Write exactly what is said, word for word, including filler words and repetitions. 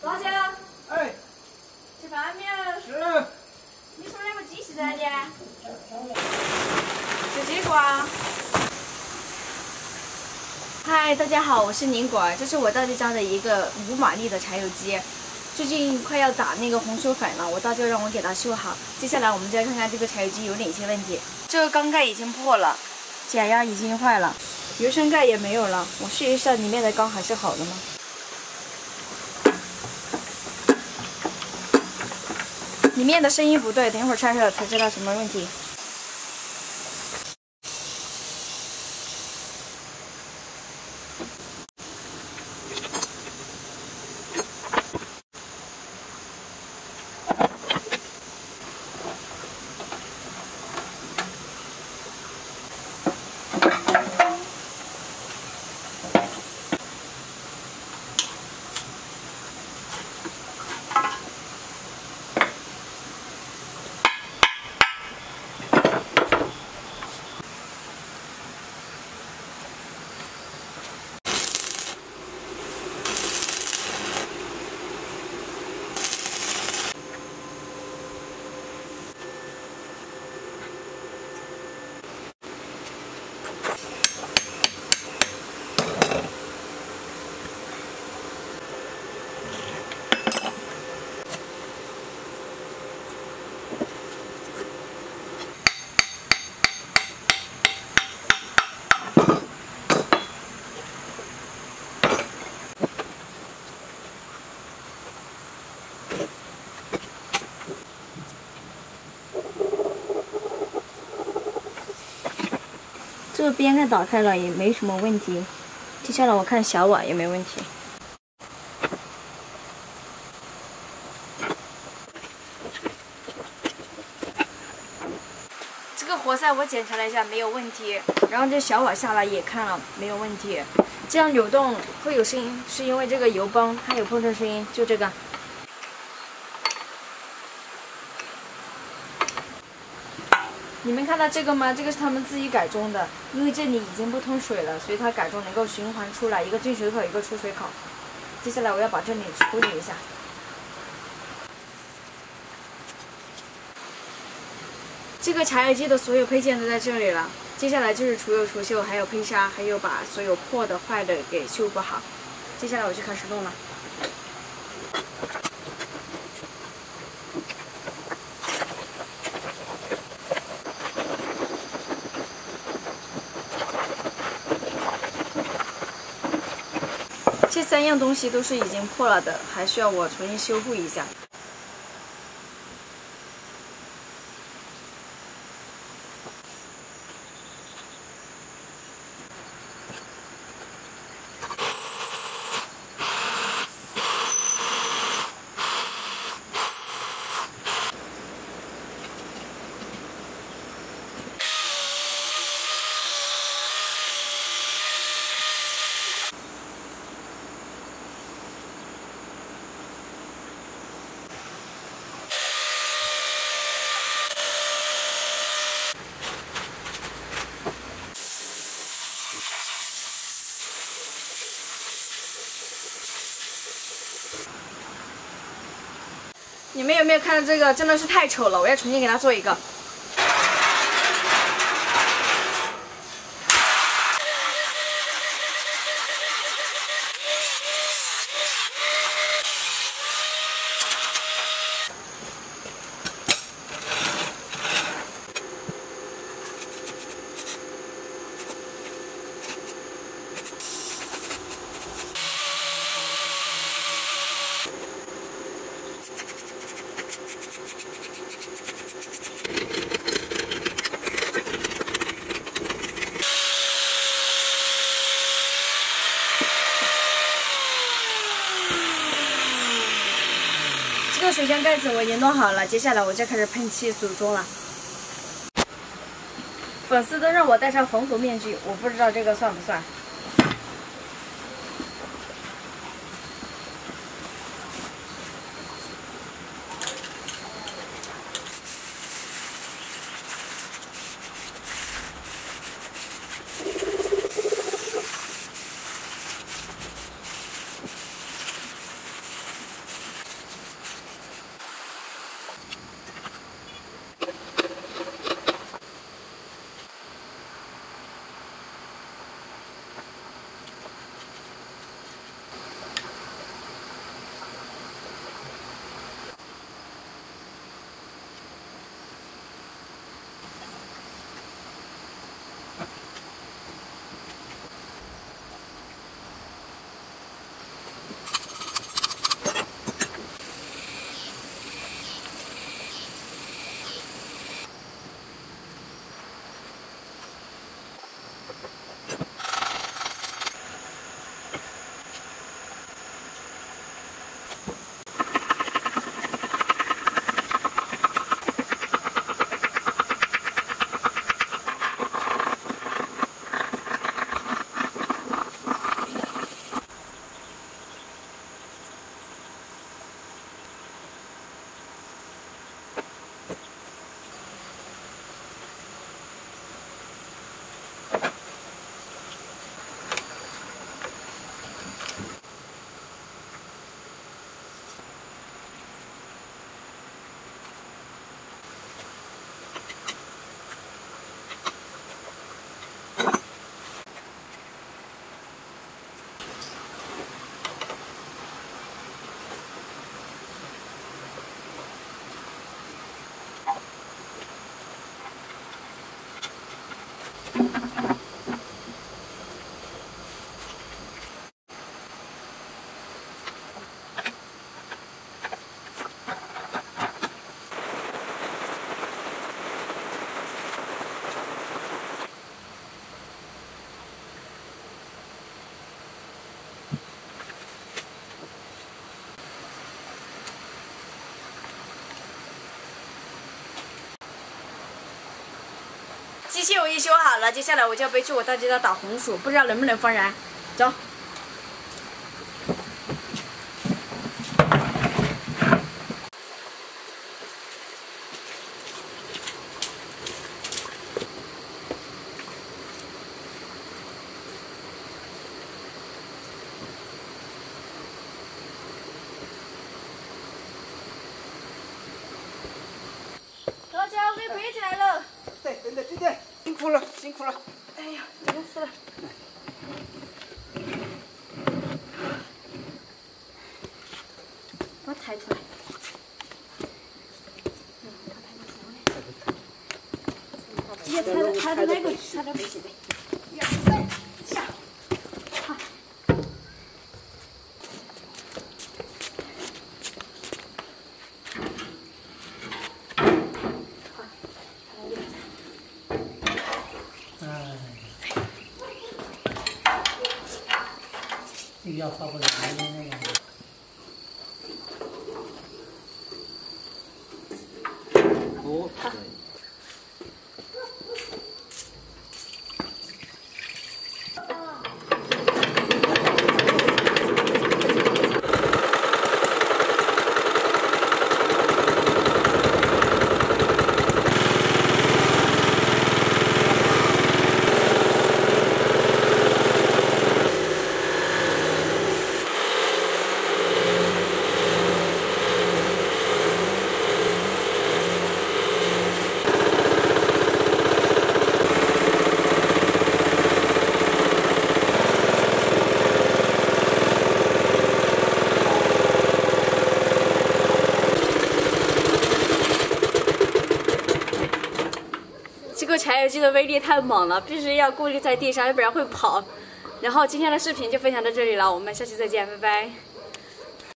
老乡， 哎， 吃饭没有？ 是。 你是不是两个机器在的？就这个啊。嗨，大家好，我是宁果儿，这是我到弟家的一个五马力的柴油机。最近快要打那个红薯粉了，我大舅让我给它修好。接下来我们再看看这个柴油机有哪些问题。这个缸盖已经破了，减压已经坏了，油箱盖也没有了。我试一下里面的缸还是好的吗？里面的声音不对，等一会儿拆开了才知道什么问题。这个边盖打开了也没什么问题，接下来我看小瓦也没问题。这个活塞我检查了一下没有问题，然后这小瓦下来也看了没有问题。这样扭动会有声音，是因为这个油泵它有碰撞声音，就这个。你们看到这个吗？这个是他们自己改装的，因为这里已经不通水了，所以它改装能够循环出来一个进水口，一个出水口。接下来我要把这里处理一下。这个柴油机的所有配件都在这里了，接下来就是除油、除锈，还有配砂，还有把所有破的、坏的给修补好。接下来我就开始弄了。这三样东西都是已经破了的，还需要我重新修复一下。你们有没有看到这个？真的是太丑了，我要重新给它做一个。这个水箱盖子我已经弄好了，接下来我就开始喷漆组装了。粉丝都让我戴上防毒面具，我不知道这个算不算。 机器我也修好了，接下来我就要背去我大姐家打红薯，不知道能不能放燃。走。大家我给背起来了。 对对对对对，辛苦了辛苦了。 哎呀，累死了。我抬出来。也抬着抬着那个，抬着背起来。一二三，下。好。 哎，这个要发过来的那个。哦，可以。 这个柴油机的威力太猛了，必须要固定在地上，要不然会跑。然后今天的视频就分享到这里了，我们下期再见，拜拜。